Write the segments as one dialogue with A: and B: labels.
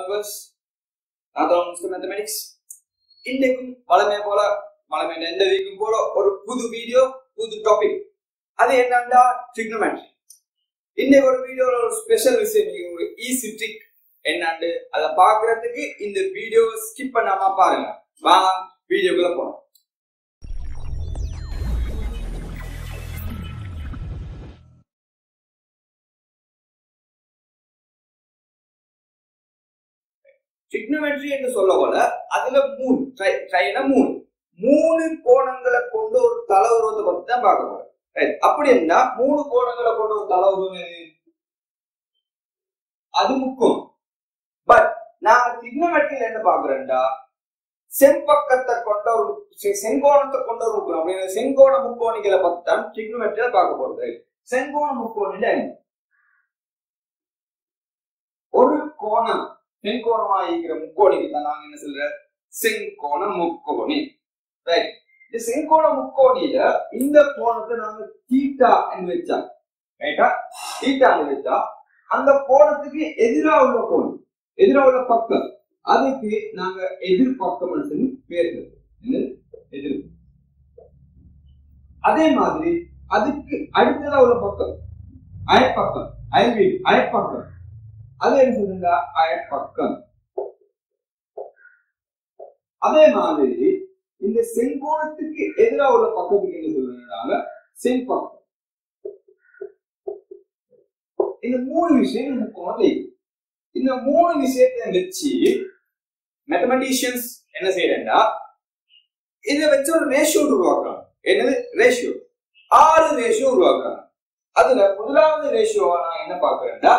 A: Mathematics இன்னைக்கும் வளமே போல வளமே எந்த வீக்கும் போல ஒரு புது வீடியோ புது டாபிக். அது என்னன்னா ட்ரிக்னோமெட்ரி. இன்னைக்கு ஒரு வீடியோல ஒரு ஸ்பெஷல் விஷயம், ஒரு ஈஸி ட்ரிக் என்னன்னு அதை பாக்குறதுக்கு இந்த வீடியோ ஸ்கிப் பண்ணாம பாருங்க. வாங்க வீடியோக்குள்ள போறோம். ட்ரிக்னோமெட்ரி என்று சொல்ல போல அதுல மூணு கோணங்களை கொண்டு ஒரு தல உருவத்தை பத்தி தான் பார்க்க போறோம். அப்படி என்ன மூணு கோணங்களை கொண்டு ஒரு தல உருவம் அது முக்கும். பட் நான் ட்ரிக்னோமெட்ரியில என்ன பாக்குறேன்டா, செம்பக்கத்தை கொண்ட ஒரு செங்கோணத்தை கொண்ட ஒரு முக்கோணம் அப்படின்னு செங்கோண முக்கோணிகளை பத்தி தான் ட்ரிக்னோமெட்ரியில பார்க்க போறது. செங்கோண முக்கோணில ஒரு கோணம் செங்கோணமா இருக்கிற முக்கோணிக்கு தான் நாங்க என்ன சொல்ற செங்கோண முக்கோணி. ரைட். இந்த செங்கோண முக்கோணியில இந்த கோணத்தை நாங்க தீட்டா என்று வச்சா, ரைட்டா, தீட்டா வச்சா அந்த கோணத்துக்கு எதிரா உள்ள கோணம், எதிரா உள்ள பக்கம், அதுக்கு நாங்க எதிர்பக்கம் பேர் எதிர். அதே மாதிரி அதுக்கு அடுத்ததா உள்ள பக்கம் அயற்பக்கம், அயல்வீடு அயற்பக்கம், அது என்ன சொல்லுங்க அயற்பக்கம். அதே மாதிரி இந்த செங்கோணத்துக்கு எதிராக உள்ள பக்கத்துக்கு என்ன சொல்றாங்க செம்பக்கம். இந்த மூணு விஷயம் முக்கியமா. இந்த மூணு விஷயத்தை வச்சு மேத்தமெட்டிஷியன்ஸ் என்ன செய்யறா, இதை வச்சு ஒரு ரேஷியோ உருவாக்குறாங்க. என்னது ரேஷியோ? 6 ரேஷியோ உருவாக்குறாங்க. அதுல முதலாவது ரேஷியோவா நான் என்ன பாக்குறேன்னா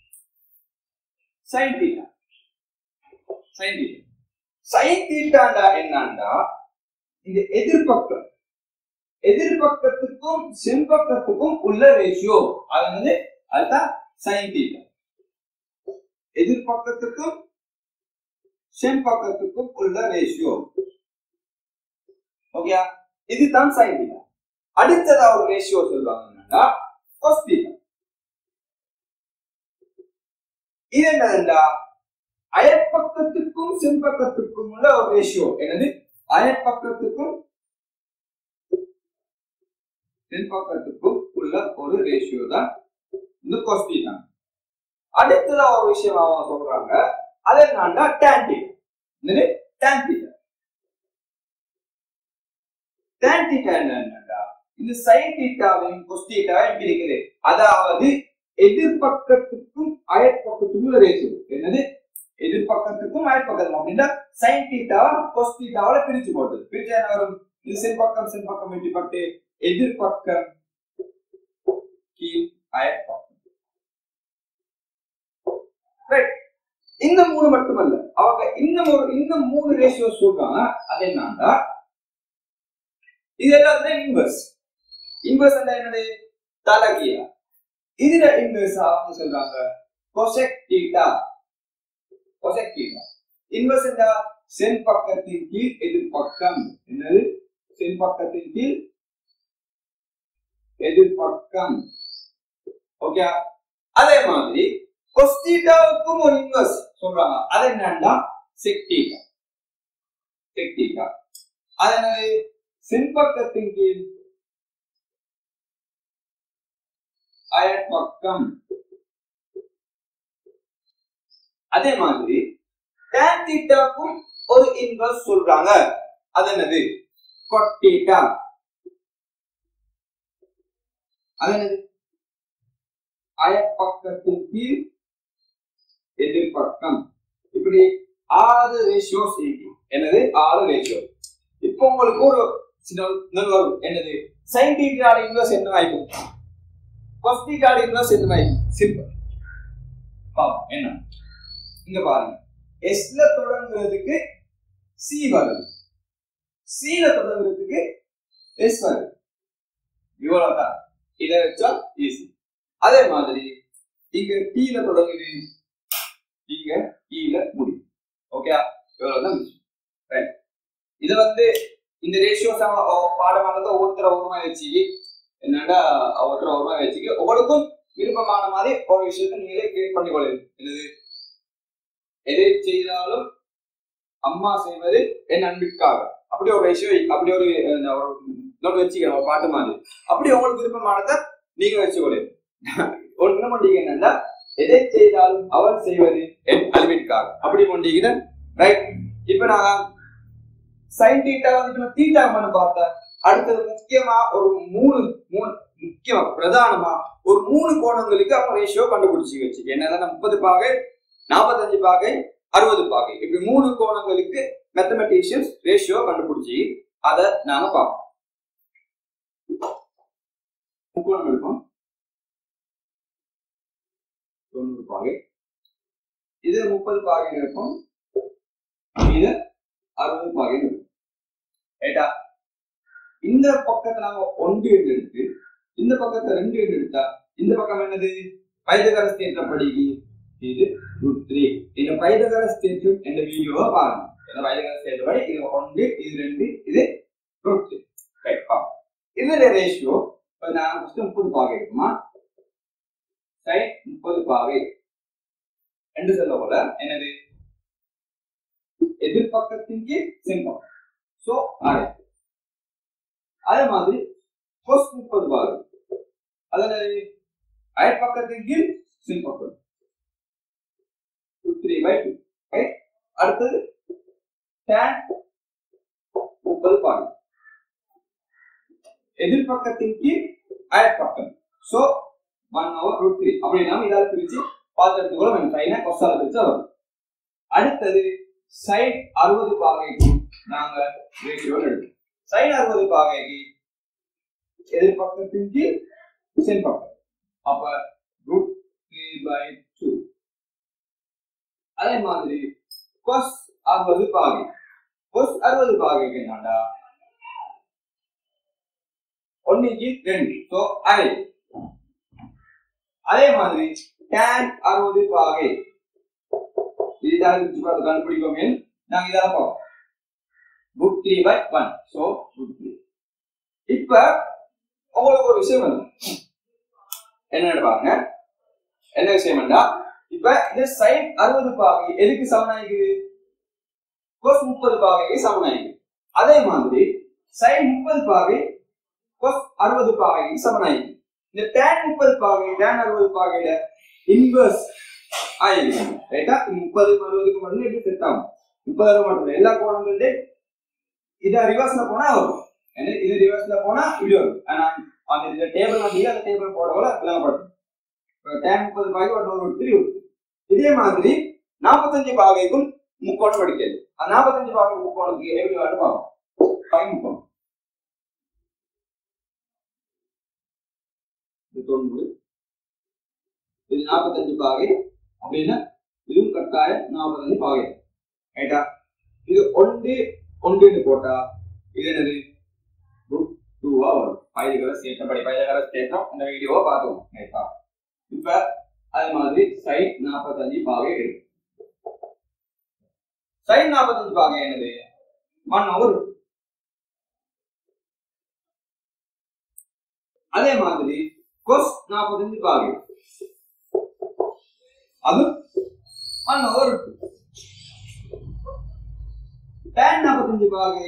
A: sin theta. sin theta. sin theta என்னன்னா இந்த எதிர்பக்கம், எதிர்பக்கத்துக்கும் செம்பக்கத்துக்கும் உள்ள ரேஷியோ. அது அதுதான் sin theta. எதிர்பக்கத்துக்கும் செம்பக்கத்துக்கும் உள்ள ரேஷியோ. ஓகே, இதுதான் sin theta. அடுத்ததா ஒரு ரேஷியோ சொல்றாங்கன்னா cos theta. இது என்னன்னா அயற்பக்கத்துக்கும் செம்பக்கத்துக்கும் உள்ள ஒரு ரேஷியோ. என்னது அயற்பக்கத்துக்கும் செம்பக்கத்துக்கும் உள்ள ஒரு ரேஷியோ தான் இந்த cos theta. அடுத்ததா ஒரு விஷயம் அவங்க சொல்றாங்க, அது என்னன்னா tan theta. என்னது tan theta. tan theta என்னன்னா இந்த sin thetaவையும் cos thetaவையும் பிரிக்குது. அதாவது எதிர்பக்கத்துக்கும் அயற்பக்கத்துக்கும் உள்ள ரேஷியோ. என்னது எதிர்பக்கத்துக்கும் அயற்பக்கத்துக்கும் அப்படின்னா sin theta cos thetaவால பிரிச்சு போடுது. பிரிச்சா என்ன வரும்? இது செம்பக்கம் செம்பக்கம் வெட்டிப்பட்டு எதிர்பக்கம் கீழ் அயற்பக்கம். ரைட். இந்த மூணு மட்டுமல்ல, அவங்க இன்னும் மூணு ரேஷியோ சொல்றாங்க. அது என்னன்னா இது எல்லாமே இன்வெர்ஸ். இன்வெர்ஸ் என்னது தலைகீழா. இதுல இன்வெர்ஸ் அவங்க சொல்றாங்க cosec theta. cosec theta inverse என்ன? செம்பக்கத்தின் கீழ் எதிர்பக்கம். என்னது செம்பக்கத்தின் கீழ் எதிர்பக்கம். ஓகே. அதே மாதிரி cos thetaவுக்கும் ஒரு இன்வெர்ஸ் சொல்றாங்க. அது என்னன்னா sec theta. sec theta அது என்னது செம்பக்கத்தின் கீழ் அயற்பக்கம். அதே மாதிரி tan thetaவுக்கும் ஒரு இன்வெர்ஸ் சொல்றாங்க. அது என்னது cot theta. அது என்னது அயற்பக்கத்தின் கீழ் எதிர்பக்கம். இப்படி 6 ரேஷியோஸ் இருக்கு. என்னது 6 ரேஷியோ. இப்போ உங்களுக்கு ஒரு வரும். என்னது sin theta இன்வெர்ஸ் என்ன ஆயிடும், cos theta இன்வெர்ஸ் என்ன ஆயிடும். சிம்பிள். என்ன இங்க பாருங்க, s ல தொடங்குறதுக்கு c வருது, c ல தொடங்குறதுக்கு s வருது. இவ்வளவுதான். இதை வச்சா ஈஸி. அதே மாதிரி இங்க t ல தொடங்குது, இங்க e ல முடியும். ஓகே, இவ்வளவுதான் விஷயம். இது இந்த ரேஷியோஸ் பாடமானதை ஒவ்வொருத்தர உருவமா வச்சு என்னன்னா ஒவ்வொருத்தர உருவமா வச்சுக்க உங்களுக்கும் விருப்பமான மாதிரி ஒரு விஷயத்தை நீங்களே கிரியேட் பண்ணிக்கொள்ளுங்க. என்னது எதை செய்தாலும் அம்மா செய்வது என் அன்பிற்காக. அப்படி ஒரு ரேஷியோ, அப்படி ஒரு வச்சுக்கிறோம் ஒரு பாட்டு மாதிரி. அப்படி உங்களுக்கு விருப்பமானதை நீங்க வச்சுக்கொள்ளு. ஒன்று பண்ணீங்க என்னன்னா, எதை செய்தாலும் அவள் செய்வது என் அன்பிற்காக அப்படி கொண்டீங்க. ரைட். இப்ப நான் சைன் தீட்டா வந்து தீட்டா பண்ண பார்த்தேன். அடுத்தது முக்கியமா ஒரு மூணு முக்கியமா பிரதானமா ஒரு 3 கோணங்களுக்கு அவங்க ரேஷியோ கண்டுபிடிச்சு வச்சு என்னதான் 30 பாகை 45 பாகை 60 பாகை இப்படி 3 கோணங்களுக்கு மேத்தமெட்டிஷியன்ஸ் ரேஷியோ கண்டுபிடிச்சி அதை நாங்க பார்ப்போம். முக்கோணம் இருக்கும் 90 பாகை, இது 30 பாகை இருக்கும், இது 60 பாகை இருக்கும். ரைட்டா? இந்த பக்கத்தை நாங்க 1 எடுத்து இந்த பக்கத்தை 2 எடுத்தா இந்த பக்கம் என்னது பைதகரஸ் தேற்றப்படி இது √3. இந்த பைதகரஸ் தேற்றம் இந்த வீடியோவை பாருங்க. இந்த பைதகரஸ் தேற்றப்படி இது 1 இது 2 இது √3. ரைட். இதுல ரேஷியோ நான் ஃபர்ஸ்ட் 30 பாகை இருக்குமா sin 30 பாகை என்று சொல்ல போல என்னது எதிர்பக்கத்தின் கீழ் sin பக்கம். சோ அதே மாதிரி cos 30 பாகை அதனால அயற்பக்கத்தின் கீழ் sin பக்கம் 3/2. ரைட். அடுத்தது tan 30 பாகை எதிர்பக்கத்தின் கீழ் அயற்பக்கம். சோ 1/√3. அப்படி நாம இதால பிரிச்சு பார்த்துட்டு கூட நம்ம சைனை கொஸ்ஸால பிரிச்சு வரும். அடுத்தது sin 60 பாகைக்கு நாங்க ரேஷியோ எடுப்போம். sin 60 பாகைக்கு எதிர்பக்கத்தின் கீழ் sin பக்கம். அப்ப √3/2. அதே மாதிரி cos 60 பாகை cos 60 பாகைக்கு என்னடா 1/2. சோ அரை. அதே மாதிரி tan 60 பாகை இதால பார்த்து கண்டுபிடிப்போமே நாங்க இதால பார்ப்போம் √3/1. சோ √3. இப்ப உங்களுக்கு ஒரு விஷயம் வந்து என்னன்னு பாருங்க. என்ன விஷயம்னா இப்ப இந்த sin 60 பாகை எதுக்கு சமனாயிக்குது cos 30 பாகைக்கு சமனாயிக்குது. அதே மாதிரி sin 30 பாகை cos 60 பாகைக்கு சமனாயிக்குது. இந்த tan 30 பாகை tan 60 பாகையில இன்வெர்ஸ் ஆயிருக்கு. ரைட்டா? 30 60க்கு மட்டும் எப்படி செட் ஆகும்? 30 மட்டும் எல்லா கோணங்களுமே இத ரிவர்ஸ்ல போனா வரும். ஏன்னா இது ரிவர்ஸ்ல போனா இப்படி வரும். ஆனா அந்த இந்த டேபிள் வந்து அந்த டேபிள் போடவல விளங்கப்படும். tan 30 பாகை ஒரு 3 வரும். இதே மாதிரி 45 பாகைக்கும் முக்கோணம் படிக்கிறது. அந்த 45 பாகை முக்கோணத்துக்கு எப்படி வருது பாப்போம். பாகை முக்கோணம் இது 90. இது 45 பாகை அப்படின்னா இதுவும் கட்டாயம் 45 பாகை. ரைட்டா? இது 1 போட்டா இது என்னது √2 வரும். பைதகரஸ் தேற்றம் இந்த வீடியோவை பார்த்தோம். ரைட்டா? இப்ப அதே மாதிரி sin 45 பாகை எடுக்கும். sin 45 பாகை என்னது 1/2. அதே மாதிரி cos 45 பாகை அது 1/2. tan 45 பாகை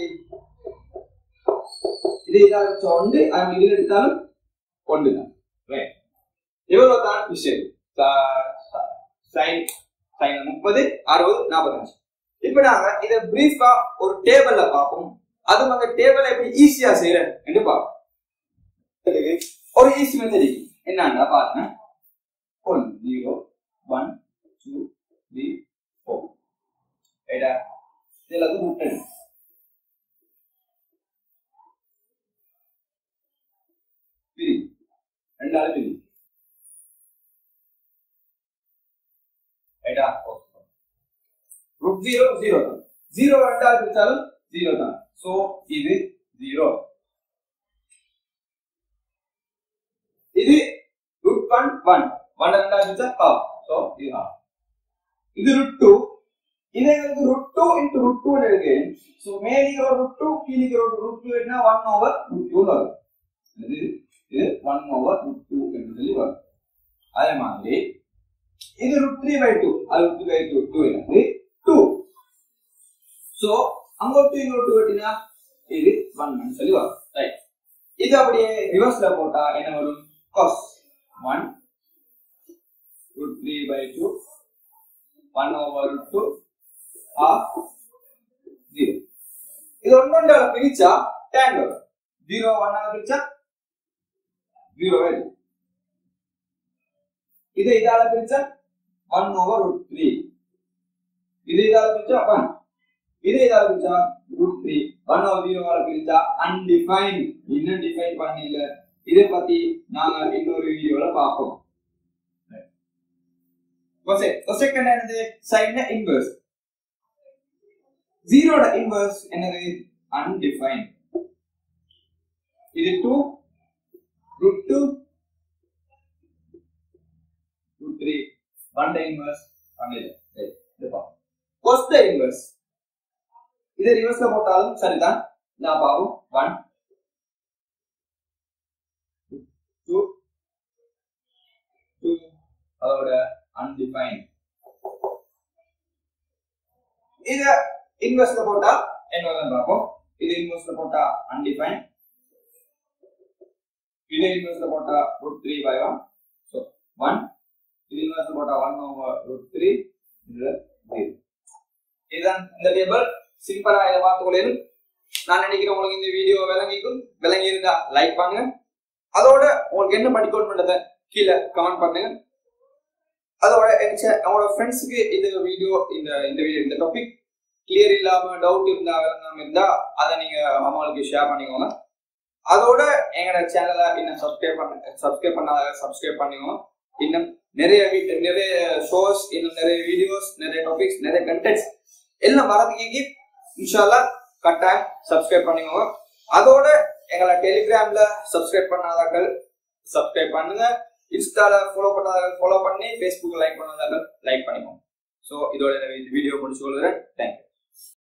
A: இது இதால சொண்டு அது இதுல எடுத்தாலும் 1 தான். ரைட். இவ்வளவு தான் விஷயம். sin 30 60 45. இப்ப நாங்க இத பிரீஃபா ஒரு டேபிள்ல பாப்போம். அது அந்த டேபிளை எப்படி ஈஸியா செய்யறேன் என்று பாப்போம். ஒரு ஈஸி மெத்தட் என்னன்னா பாருங்க 1 0 1 2 3 4. ரைட்டா? இதெல்லாம் ரூட் பிரி ரெண்டாவது பிரி. ரைட்டா? √0 0 தான். 0 ரெண்டாவது பிரிச்சாலும் 0 தான். சோ இது 0. இது √1 1 1 ரெண்டாவது பிரிச்சா half. சோ இது half. இது √2. இது எனக்கு √2 into √2 ன்னு இருக்கு. சோ மேலிங்க ஒரு √2 கீழிங்க ஒரு √2 என்ன 1/√2 வரும். இது 1/√2 என்று சொல்லி வரும். அதே மாதிரி இது √3/2 அது √3/2 என்னது 2 சோ அங்கோட்டு இங்கோட்டு வெட்டினா இது 1 ன்னு சொல்லி வரும் ரைட் இது அப்படியே ரிவர்ஸ்ல போட்டா என்ன வரும் cos 1 √3/2 1/2 half 0 இது ஒண்ணொண்ட பிரிச்சா tan வரும் 0 1 ஆல பிரிச்சா 0 வரும் இது இதால பிரிச்சா 1/√3 இது இதால பிரிச்சா 1 இது இதால பிரிச்சா √3 1/0 ஆல பிரிச்சா undefined இன்னும் டிஃபைன் பண்ணல இத பத்தி நாங்க இன்னொரு வீடியோல பாப்போம் cosecant என்னது sin inverse 0 ஓட inverse என்னது undefined இது 2 √2 √3 1 inverse பண்ணல இது பாப்போம் cos inverse இது ரிவர்ஸ்ல போட்டாலும் சரிதான் நான் பாவும் 1 2 அதோட undefined இது இன்வெர்ஸ்ல போட்டா என்னன்னு பாப்போம் இது இன்வெர்ஸ்ல போட்டா undefined இது இன்வெர்ஸ்ல போட்டா √3/1 சோ 1 இது இன்வெர்ஸ்ல போட்டா 1/√3 இது 0 இதான் இந்த டேபிள் சிம்பிளா இத பார்த்துக்கொள்ளேன் நான் நினைக்கிறேன் உங்களுக்கு இந்த வீடியோ விளங்கி இருந்தா லைக் பண்ணுங்க அதோட உங்களுக்கு என்ன படிக்கணும்ன்றத கீழ கமெண்ட் பண்ணுங்க அதோட அவங்களோட ஃப்ரெண்ட்ஸ்க்கு இந்த வீடியோ இந்த டாபிக் கிளியர் இல்லாம டவுட் இருந்தா அதை நீங்க அவங்களுக்கு ஷேர் பண்ணிக்கோங்க அதோட எங்களோட சேனலை இன்னும் சப்ஸ்கிரைப் பண்ணிக்கோங்க இன்னும் நிறைய ஷோஸ் இன்னும் நிறைய வீடியோஸ் நிறைய டாபிக்ஸ் நிறைய கண்டென்ட்ஸ் எல்லாம் வரதுக்கு இன்ஷாஅல்லாஹ் கட்டாயம் சப்ஸ்கிரைப் பண்ணிக்கோங்க அதோட எங்களை டெலிகிராம்ல சப்ஸ்கிரைப் பண்ணாதவர்கள் சப்ஸ்கிரைப் பண்ணுங்க இன்ஸ்டால ஃபாலோ பண்ணாதவர்கள் ஃபாலோ பண்ணி ஃபேஸ்புக் லைக் பண்ணாதவர்கள் லைக் பண்ணிக்கோங்க சோ இதோட இந்த வீடியோ முடிச்சு கொள்கிறேன் தேங்க்யூ